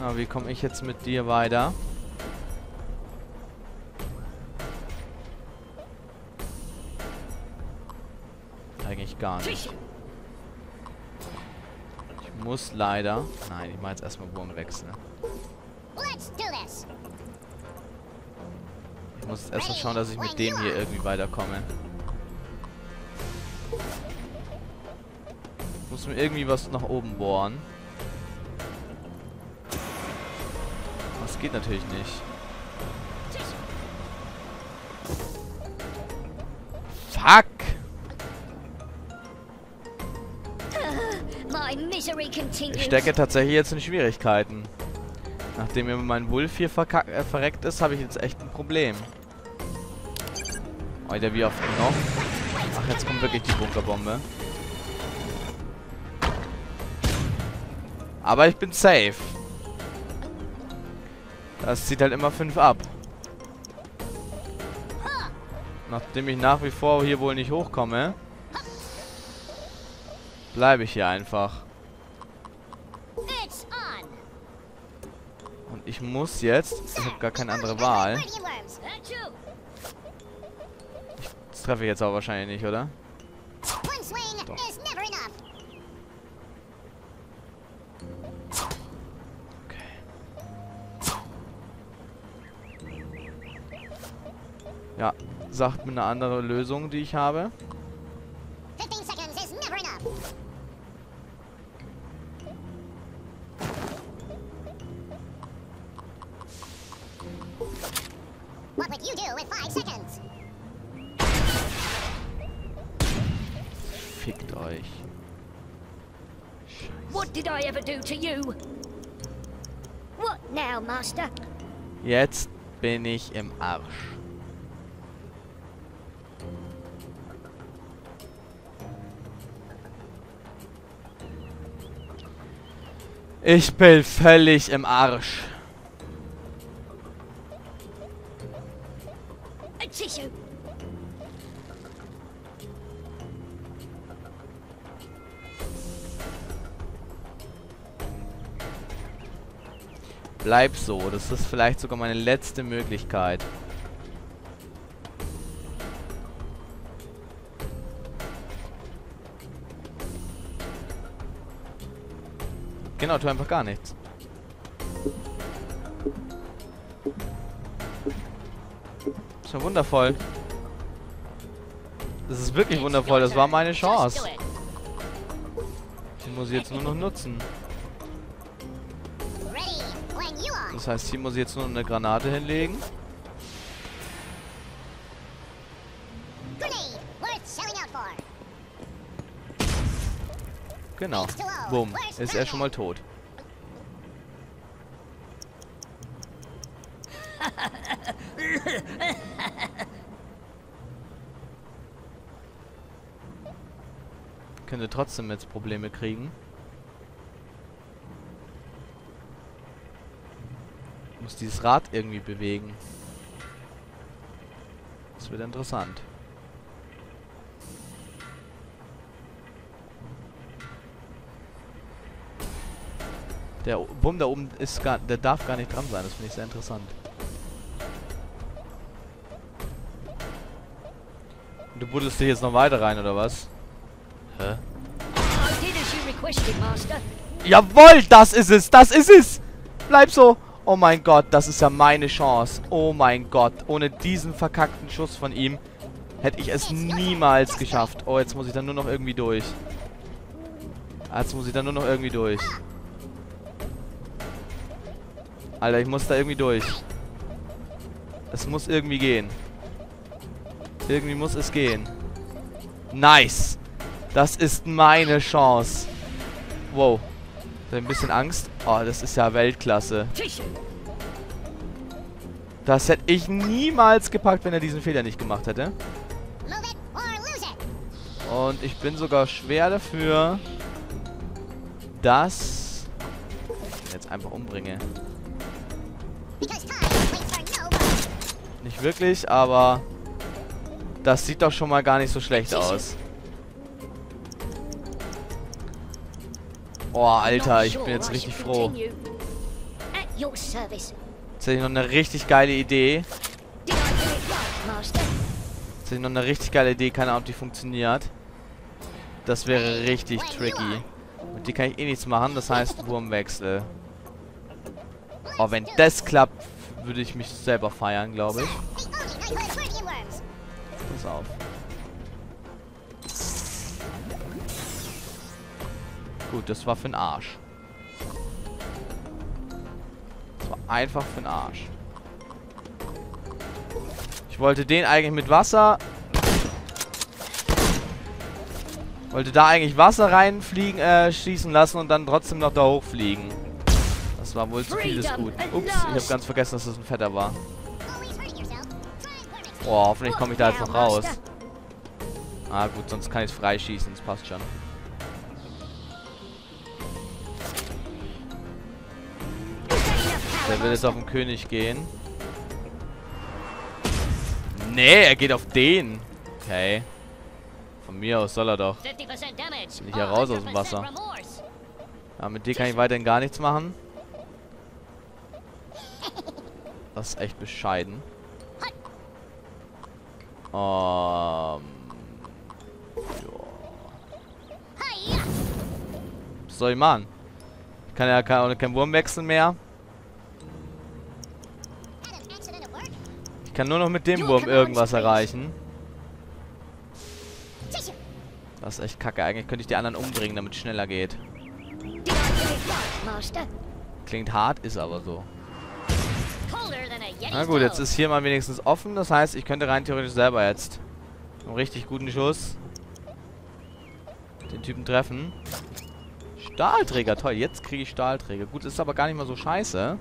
Na, wie komme ich jetzt mit dir weiter? Eigentlich gar nicht. Ich muss leider... Nein, ich mache jetzt erstmal Wurmwechsel. Ich muss jetzt erstmal schauen, dass ich mit dem hier irgendwie weiterkomme. Ich muss mir irgendwie was nach oben bohren. Das geht natürlich nicht. Fuck! Ich stecke tatsächlich jetzt in Schwierigkeiten. Nachdem mir mein Wolf hier verreckt ist, habe ich jetzt echt ein Problem. Alter, wie oft noch? Ach, jetzt kommt wirklich die Bunkerbombe. Aber ich bin safe. Das zieht halt immer 5 ab. Nachdem ich nach wie vor hier wohl nicht hochkomme, bleibe ich hier einfach. Und ich muss jetzt... Ich habe gar keine andere Wahl. Das treffe ich jetzt aber wahrscheinlich nicht, oder? Doch. Ja, sagt mir eine andere Lösung, die ich habe. What would you do with 5 seconds? Fickt euch. Scheiße. What did I ever do to you? What now, Master? Jetzt bin ich im Arsch. Ich bin völlig im Arsch. A tissue. Bleib so. Das ist vielleicht sogar meine letzte Möglichkeit. Genau, tu einfach gar nichts. Das ist ja wundervoll. Das ist wirklich wundervoll. Das war meine Chance. Die muss ich jetzt nur noch nutzen. Das heißt, hier muss ich jetzt nur eine Granate hinlegen. Genau. Bumm. Ist er schon mal tot. Könnte trotzdem jetzt Probleme kriegen. Ich muss dieses Rad irgendwie bewegen. Das wird interessant. Der Bumm da oben ist der darf gar nicht dran sein. Das finde ich sehr interessant. Und du buddelst dich jetzt noch weiter rein, oder was? Hä? Jawohl, das ist es! Das ist es! Bleib so! Oh mein Gott, das ist ja meine Chance. Oh mein Gott. Ohne diesen verkackten Schuss von ihm hätte ich es niemals geschafft. Oh, jetzt muss ich dann nur noch irgendwie durch. Jetzt muss ich dann nur noch irgendwie durch. Alter, ich muss da irgendwie durch. Es muss irgendwie gehen. Irgendwie muss es gehen. Nice. Das ist meine Chance. Wow. Ich hab ein bisschen Angst. Oh, das ist ja Weltklasse. Das hätte ich niemals gepackt, wenn er diesen Fehler nicht gemacht hätte. Und ich bin sogar schwer dafür, dass ich jetzt einfach umbringe. Nicht wirklich, aber das sieht doch schon mal gar nicht so schlecht aus. Oh, Alter, ich bin jetzt richtig froh. your service. Jetzt hätte ich noch eine richtig geile Idee. Did I do it right, Master? Jetzt hätte ich noch eine richtig geile Idee. Keine Ahnung, ob die funktioniert. Das wäre richtig tricky. Und die kann ich eh nichts machen. Das heißt Wurmwechsel. Oh, wenn das klappt, würde ich mich selber feiern, glaube ich. Pass auf. Gut, das war für den Arsch. Das war einfach für den Arsch. Ich wollte den eigentlich mit Wasser... Wollte da eigentlich Wasser reinfliegen, schießen lassen und dann trotzdem noch da hochfliegen. Das war wohl zu vieles gut. Ups, ich habe ganz vergessen, dass das ein Fetter war. Boah, hoffentlich komme ich da jetzt noch raus. Ah gut, sonst kann ich es freischießen, das passt schon. Der will jetzt auf den König gehen. Nee, er geht auf den. Okay. Von mir aus soll er doch. Bin ich ja raus aus dem Wasser. Ja, mit dir kann ich weiterhin gar nichts machen. Das ist echt bescheiden. Ja. Was soll ich machen? Ich kann ja kein Wurmwechsel mehr. Ich kann nur noch mit dem Wurm irgendwas erreichen. Das ist echt kacke. Eigentlich könnte ich die anderen umbringen, damit es schneller geht. Klingt hart, ist aber so. Na gut, jetzt ist hier mal wenigstens offen. Das heißt, ich könnte rein theoretisch selber jetzt einen richtig guten Schuss den Typen treffen. Stahlträger, toll. Jetzt kriege ich Stahlträger. Gut, ist aber gar nicht mal so scheiße.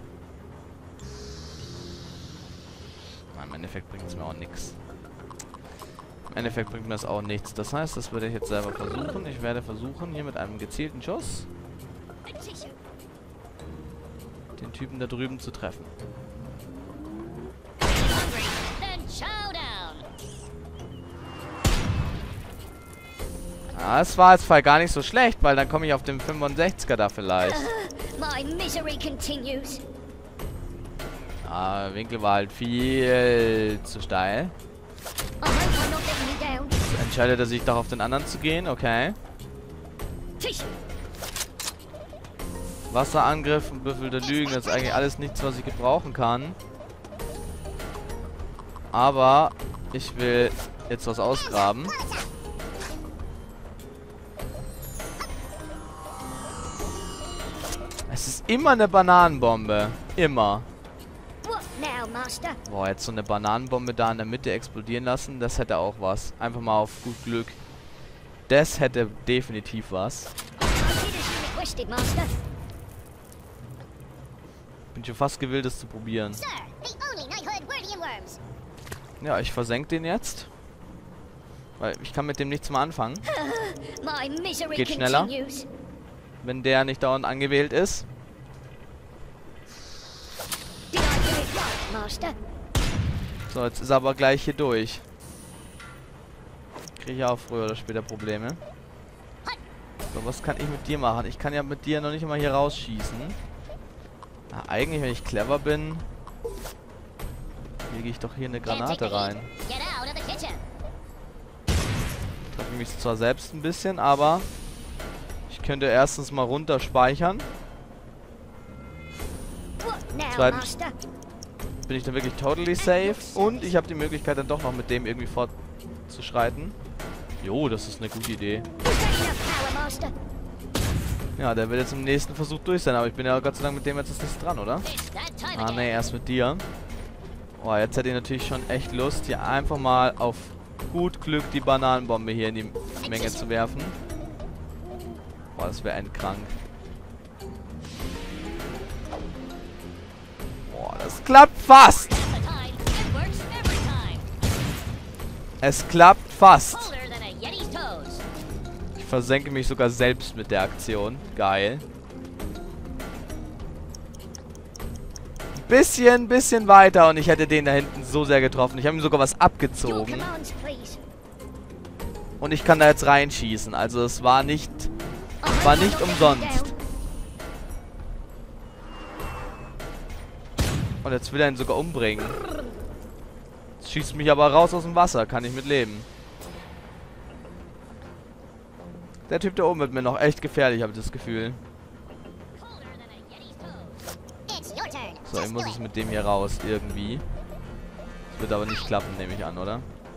Na, im Endeffekt bringt es mir auch nichts. Im Endeffekt bringt mir das auch nichts. Das heißt, das werde ich jetzt selber versuchen. Ich werde versuchen, hier mit einem gezielten Schuss den Typen da drüben zu treffen. Ja, das war jetzt Fall gar nicht so schlecht, weil dann komme ich auf den 65er da vielleicht. Ja, Winkel war halt viel zu steil. Entscheidet er sich doch auf den anderen zu gehen, okay. Wasserangriff und Büffel der Lügen, das ist eigentlich alles nichts, was ich gebrauchen kann. Aber ich will jetzt was ausgraben. Es ist immer eine Bananenbombe. Immer. Boah, jetzt so eine Bananenbombe da in der Mitte explodieren lassen, das hätte auch was. Einfach mal auf gut Glück. Das hätte definitiv was. Bin schon fast gewillt, das zu probieren. Ja, ich versenke den jetzt. Weil ich kann mit dem nichts mehr anfangen. Geht schneller. Wenn der nicht dauernd angewählt ist. So, jetzt ist er aber gleich hier durch. Kriege ich auch früher oder später Probleme. So, was kann ich mit dir machen? Ich kann ja mit dir noch nicht mal hier rausschießen. Na, eigentlich, wenn ich clever bin, lege ich doch hier eine Granate rein. Treffe mich zwar selbst ein bisschen, aber ich könnte erstens mal runter speichern. Zweitens bin ich dann wirklich totally safe. Und ich habe die Möglichkeit dann doch noch mit dem irgendwie fortzuschreiten. Jo, das ist eine gute Idee. Ja, der wird jetzt im nächsten Versuch durch sein. Aber ich bin ja Gott sei Dank mit dem jetzt nicht dran, oder? Ah, ne, erst mit dir. Oh, jetzt hätte ich natürlich schon echt Lust, hier einfach mal auf gut Glück die Bananenbombe hier in die Menge zu werfen. Boah, das wäre endkrank. Boah, das klappt fast. Es klappt fast. Ich versenke mich sogar selbst mit der Aktion. Geil. Bisschen weiter und ich hätte den da hinten so sehr getroffen. Ich habe ihm sogar was abgezogen. Und ich kann da jetzt reinschießen. Also es war nicht umsonst. Und jetzt will er ihn sogar umbringen. Jetzt schießt mich aber raus aus dem Wasser. Kann ich mit leben. Der Typ da oben wird mir noch echt gefährlich, habe ich das Gefühl. So, ich muss es mit dem hier raus, irgendwie. Das wird aber nicht klappen, nehme ich an, oder?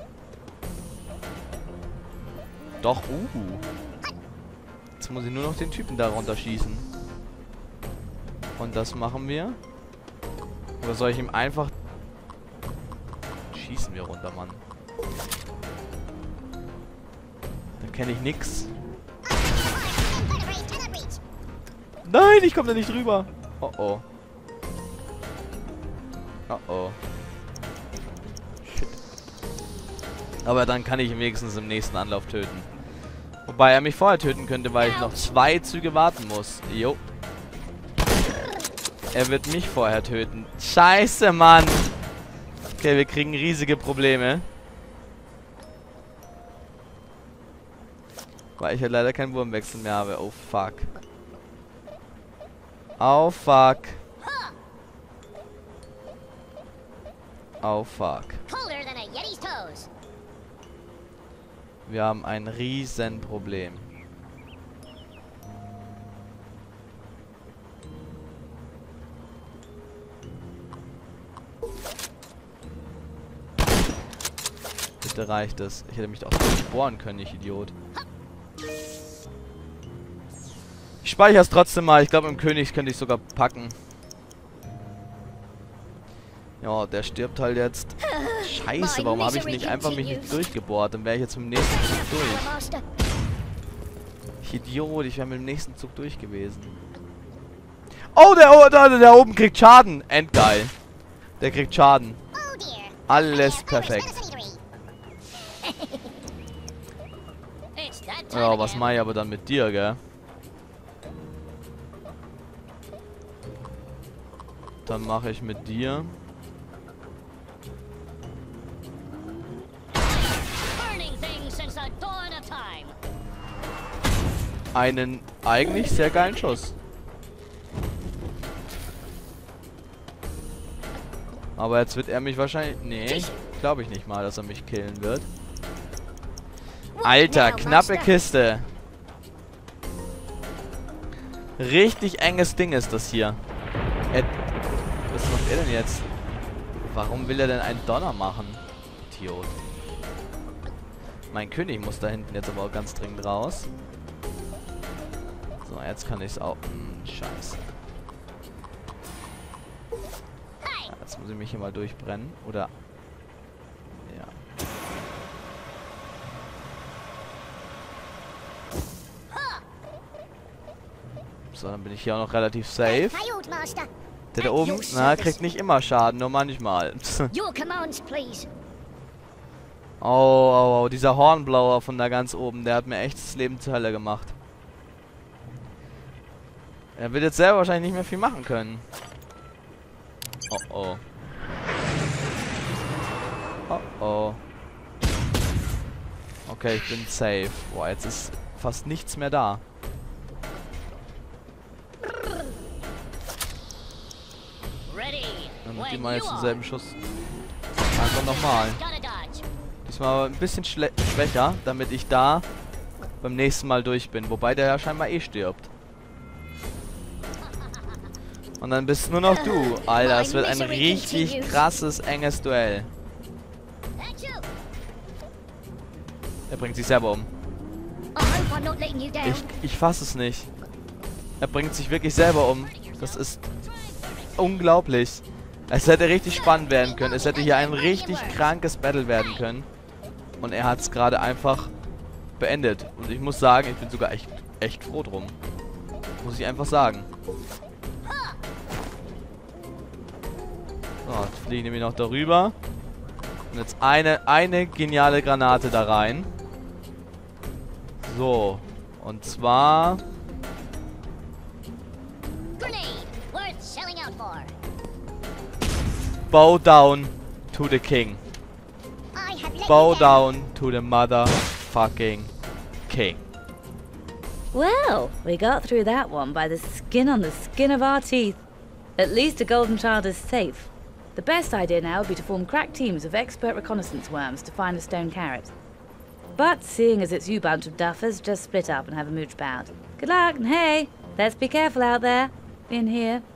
Doch, Jetzt muss ich nur noch den Typen da runterschießen. Und das machen wir. Oder soll ich ihm einfach... Schießen wir runter, Mann. Da kenne ich nix. Nein, ich komme da nicht rüber. Oh oh. Oh oh. Shit. Aber dann kann ich ihn wenigstens im nächsten Anlauf töten. Wobei er mich vorher töten könnte, weil ich noch 2 Züge warten muss. Jo. Er wird mich vorher töten. Scheiße, Mann. Okay, wir kriegen riesige Probleme. Weil ich halt leider keinen Wurmwechsel mehr habe. Oh, fuck. Oh, fuck. Oh, fuck. Wir haben ein Riesenproblem. Bitte reicht es. Ich hätte mich doch durchbohren können, ich Idiot. Ich speichere es trotzdem mal. Ich glaube, im König könnte ich sogar packen. Ja, der stirbt halt jetzt. Scheiße, warum habe ich nicht einfach mich nicht durchgebohrt? Dann wäre ich jetzt mit dem nächsten Zug durch. Ich Idiot, ich wäre mit dem nächsten Zug durch gewesen. Oh, der oben kriegt Schaden. Endgeil. Der kriegt Schaden. Alles perfekt. Ja, was mache ich aber dann mit dir, gell? Dann mache ich mit dir... einen eigentlich sehr geilen Schuss. Aber jetzt wird er mich wahrscheinlich... Nee, glaube ich nicht mal, dass er mich killen wird. Alter, knappe Kiste. Richtig enges Ding ist das hier. Was macht er denn jetzt? Warum will er denn einen Donner machen? Idiot. Mein König muss da hinten jetzt aber auch ganz dringend raus. So, jetzt kann ich es auch... Scheiße. Ja, jetzt muss ich mich hier mal durchbrennen. Oder... Ja. So, dann bin ich hier auch noch relativ safe. Der da oben, na, kriegt nicht immer Schaden, nur manchmal. Oh, dieser Hornblower von da ganz oben, der hat mir echt das Leben zur Hölle gemacht. Er wird jetzt selber wahrscheinlich nicht mehr viel machen können. Oh oh. Oh oh. Okay, ich bin safe. Boah, jetzt ist fast nichts mehr da. Dann gib mal jetzt denselben Schuss. Einfach nochmal. Diesmal aber ein bisschen schwächer, damit ich da beim nächsten Mal durch bin. Wobei der ja scheinbar eh stirbt. Und dann bist nur noch du. Alter, es wird ein richtig krasses, enges Duell. Er bringt sich selber um. Ich fasse es nicht. Er bringt sich wirklich selber um. Das ist unglaublich. Es hätte richtig spannend werden können. Es hätte hier ein richtig krankes Battle werden können. Und er hat es gerade einfach beendet. Und ich muss sagen, ich bin sogar echt froh drum. Muss ich einfach sagen. So, jetzt fliege ich nämlich noch darüber. Und jetzt eine geniale Granate da rein. So. Und zwar... Bow down to the king. Bow down to the motherfucking king. Well, we got through that one by the skin on the skin of our teeth. At least a golden child is safe. The best idea now would be to form crack teams of expert reconnaissance worms to find a stone carrot. But seeing as it's you bunch of duffers, just split up and have a mooch bout. Good luck, and hey, let's be careful out there. In here.